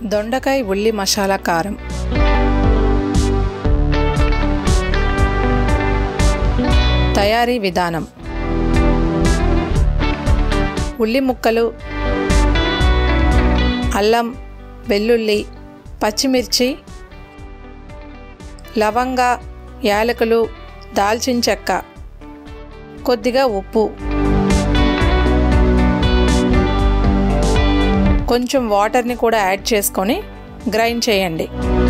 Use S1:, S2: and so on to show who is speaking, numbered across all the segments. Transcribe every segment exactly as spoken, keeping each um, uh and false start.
S1: దొండకాయ ఉల్లి మసాలా కారం. తయారీ విధానం: ఉల్లి ముక్కలు, అల్లం, వెల్లుల్లి, పచ్చిమిర్చి, లవంగ, యాలకులు, దాల్చిన చెక్క, కొద్దిగా ఉప్పు, కొంచెం వాటర్ని కూడా యాడ్ చేసుకొని గ్రైండ్ చేయండి.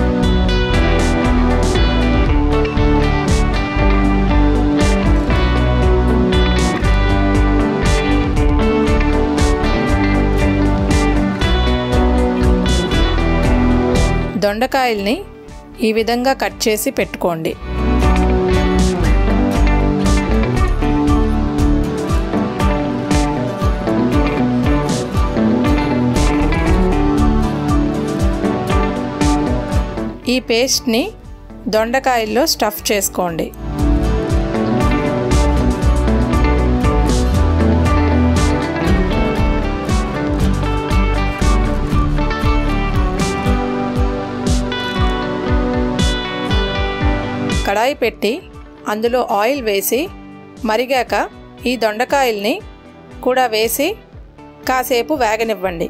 S1: దొండకాయల్ని ఈ విధంగా కట్ చేసి పెట్టుకోండి. ఈ పేస్ట్ని దొండకాయల్లో స్టఫ్ చేసుకోండి. కడాయి పెట్టి అందులో ఆయిల్ వేసి మరిగాక ఈ దొండకాయల్ని కూడా వేసి కాసేపు వేగనివ్వండి.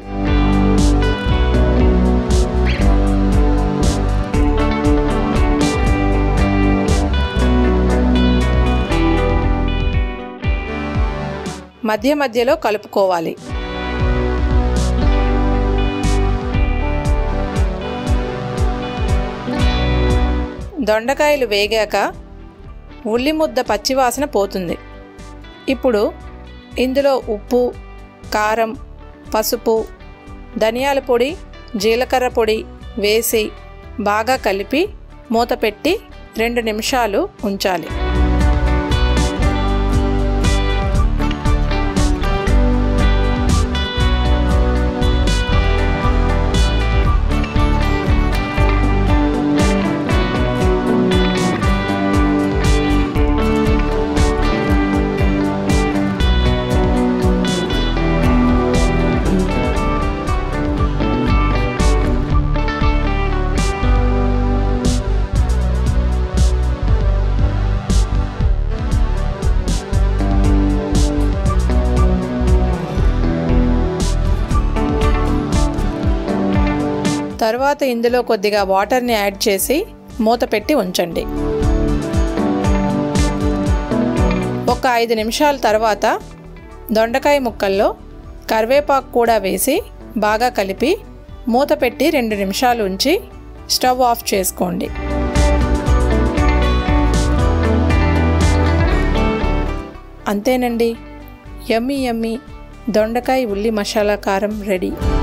S1: మధ్య మధ్యలో కలుపుకోవాలి. దొండకాయలు వేగాక ఉల్లి ముద్ద పచ్చివాసన పోతుంది. ఇప్పుడు ఇందులో ఉప్పు, కారం, పసుపు, ధనియాల పొడి, జీలకర్ర పొడి వేసి బాగా కలిపి మూత పెట్టి రెండు నిమిషాలు ఉంచాలి. తర్వాత ఇందులో కొద్దిగా వాటర్ని యాడ్ చేసి మూత పెట్టి ఉంచండి. ఒక ఐదు నిమిషాల తర్వాత దొండకాయ ముక్కల్లో కరివేపాకు కూడా వేసి బాగా కలిపి మూత పెట్టి రెండు నిమిషాలు ఉంచి స్టవ్ ఆఫ్ చేసుకోండి. అంతేనండి, యమ్మీ యమ్మీ దొండకాయ ఉల్లి మసాలా కారం రెడీ.